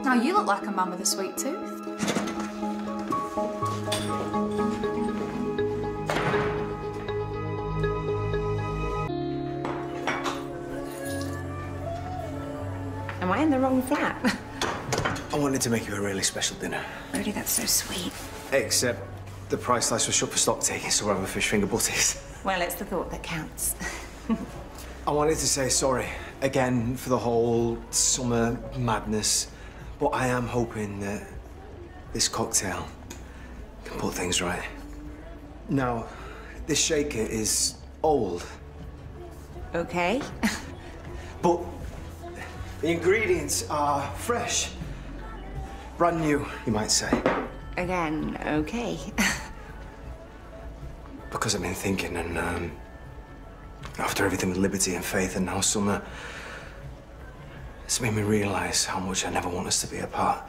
Now you look like a man with a sweet tooth. Am I in the wrong flat? I wanted to make you a really special dinner. Really, that's so sweet. Except the price list was shut for stock taking, so we're having fish finger butties. Well, it's the thought that counts. I wanted to say sorry again for the whole summer madness, but I am hoping that this cocktail can put things right. Now, this shaker is old. Okay. But the ingredients are fresh. Brand new, you might say. Again, okay. Because I've been thinking, and after everything with Liberty and Faith and now Summer, it's made me realize how much I never want us to be apart.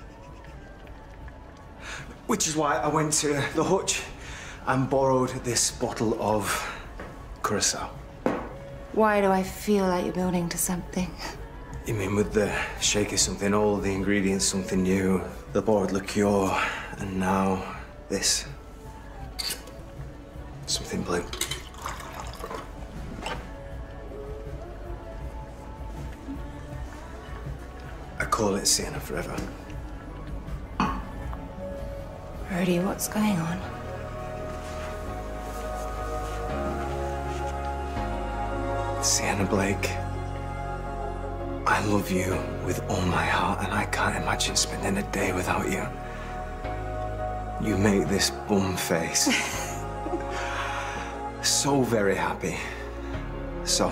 Which is why I went to the hutch and borrowed this bottle of Curacao. Why do I feel like you're building to something? You mean with the shaker something old, the ingredients something new, the borrowed liqueur, and now this. Something blue. I call it Sienna forever. Brody, what's going on? Sienna Blake, I love you with all my heart, and I can't imagine spending a day without you. You make this bum face so very happy. So,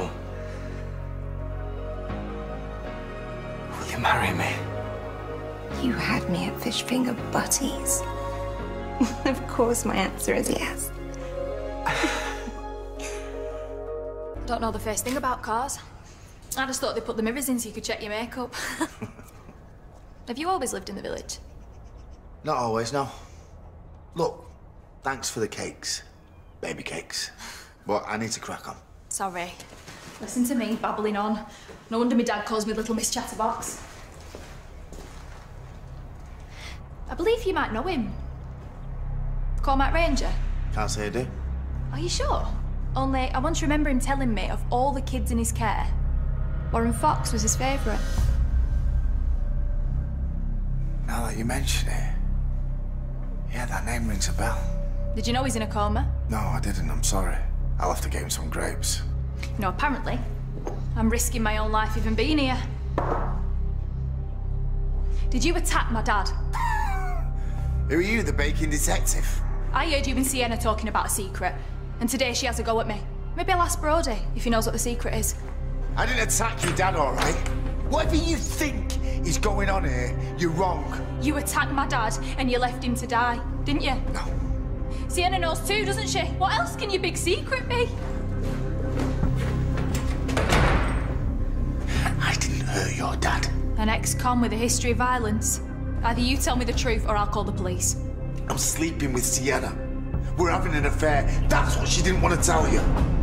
will you marry me? You had me at fish finger butties. Of course my answer is yes. Don't know the first thing about cars. I just thought they put the mirrors in so you could check your makeup. Have you always lived in the village? Not always, no. Look, thanks for the cakes. Baby cakes. But I need to crack on. Sorry. Listen to me, babbling on. No wonder my dad calls me Little Miss Chatterbox. I believe you might know him. Cormac Ranger. Can't say I do. Are you sure? Only I once remember him telling me of all the kids in his care, Warren Fox was his favourite. Now that you mention it, yeah, that name rings a bell. Did you know he's in a coma? No, I didn't, I'm sorry. I'll have to get him some grapes. No, apparently. I'm risking my own life even being here. Did you attack my dad? Who are you, the baking detective? I heard you and Sienna talking about a secret, and today she has a go at me. Maybe I'll ask Brody if he knows what the secret is. I didn't attack your dad, all right? Whatever you think is going on here, you're wrong. You attacked my dad and you left him to die, didn't you? No. Sienna knows too, doesn't she? What else can your big secret be? I didn't hurt your dad. An ex-con with a history of violence. Either you tell me the truth or I'll call the police. I'm sleeping with Sienna. We're having an affair. That's what she didn't want to tell you.